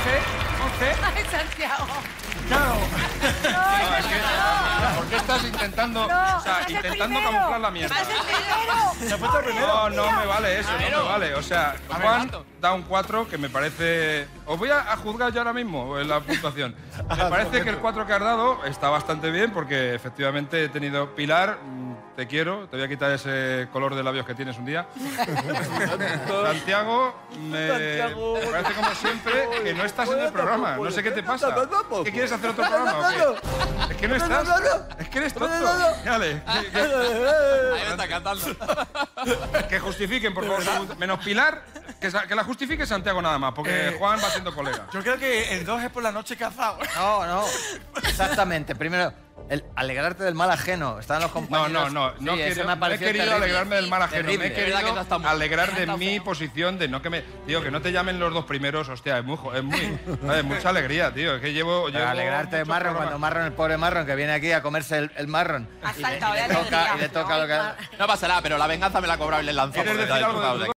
Ay, Santiago. Claro. No, es que, ¿por qué estás intentando, No, o sea, vas el intentando primero. camuflar la mierda? Vas el primero. Se ha puesto primero. No me vale eso, no me vale. O sea, Juan da un 4 que me parece... Os voy a juzgar yo ahora mismo en la puntuación. Me parece que el 4 que has dado está bastante bien porque efectivamente he tenido... Pilar, te quiero, te voy a quitar ese color de labios que tienes un día. Santiago, me parece como siempre que no estás en el programa. No sé qué te pasa. ¿Qué quieres hacer otro programa o qué? Es que no estás. Es que eres tonto. Dale. Ahí me está cantando. Que justifiquen, por favor. Menos Pilar, que la justifique Santiago nada más, porque Juan va siendo colega. Yo creo que el 2 es por la noche cazado. No. Exactamente. Primero, el alegrarte del mal ajeno. Están los compañeros. No Sí, eso me ha he parecido querido terrible. alegrarme del mal ajeno. Me he Terrible. querido Es verdad que está muy- alegrar de mi posición, de no que me... Tío, que no te llamen los dos primeros, hostia, es mucha alegría, tío. Es que llevo Pero alegrarte de muchos Marron, programas. cuando Marron, el pobre Marron, que viene aquí a comerse el marrón. Ha Y saltado de le toca alegría. lo que... No pasa nada, pero la venganza me la ha cobrado y le lanzó. ¿Quieres porque decir está algo de disfrutado de